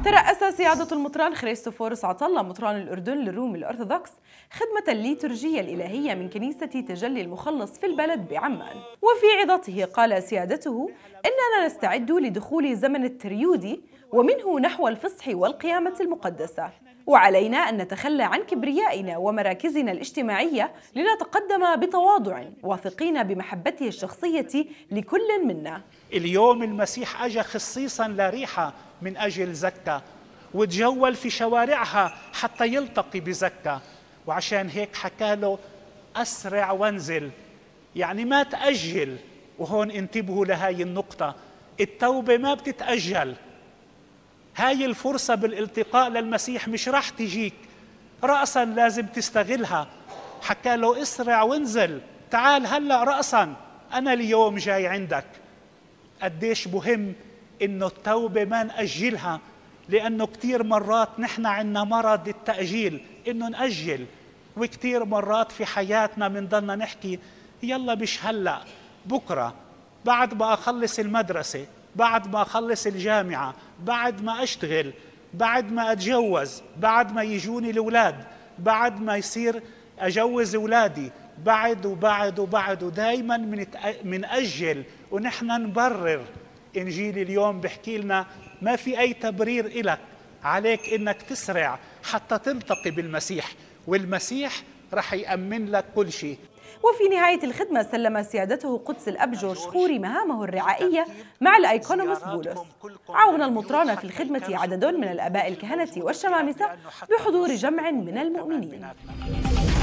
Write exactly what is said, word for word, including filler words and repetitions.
ترأس سيادة المطران خريستوفورس عطلة مطران الأردن الرومي الأرثوذكس خدمة الليتورجية الإلهية من كنيسة تجلي المخلص في البلد بعمان. وفي عظته قال سيادته: إننا نستعد لدخول زمن التريودي ومنه نحو الفصح والقيامة المقدسة، وعلينا أن نتخلى عن كبريائنا ومراكزنا الاجتماعية لنتقدم بتواضع واثقين بمحبته الشخصية لكل منا. اليوم المسيح أجا خصيصا لريحة من أجل زكا، وتجول في شوارعها حتى يلتقي بزكا، وعشان هيك حكى له: أسرع وانزل، يعني ما تأجل. وهون انتبهوا لهاي النقطة، التوبة ما بتتأجل. هاي الفرصة بالالتقاء للمسيح مش راح تجيك، رأسا لازم تستغلها. حكى له: اسرع وانزل، تعال هلأ رأسا، أنا اليوم جاي عندك. قديش مهم إنه التوبة ما نأجلها، لأنه كتير مرات نحن عنا مرض التأجيل، إنه نأجل. وكتير مرات في حياتنا منضلنا نحكي: يلا مش هلأ، بكرة، بعد ما أخلص المدرسة، بعد ما أخلص الجامعة، بعد ما أشتغل، بعد ما أتجوز، بعد ما يجوني الأولاد، بعد ما يصير أجوز أولادي، بعد وبعد وبعد، ودايما منأجل ونحن نبرر. إنجيل اليوم بحكي لنا: ما في أي تبرير إلك، عليك إنك تسرع حتى تلتقي بالمسيح، والمسيح رح يأمن لك كل شيء. وفي نهاية الخدمة سلم سيادته قدس الأب جورج خوري مهامه الرعائية مع الأيكونوموس بولس. عاون المطران في الخدمة عدد من الآباء الكهنة والشمامسة بحضور جمع من المؤمنين.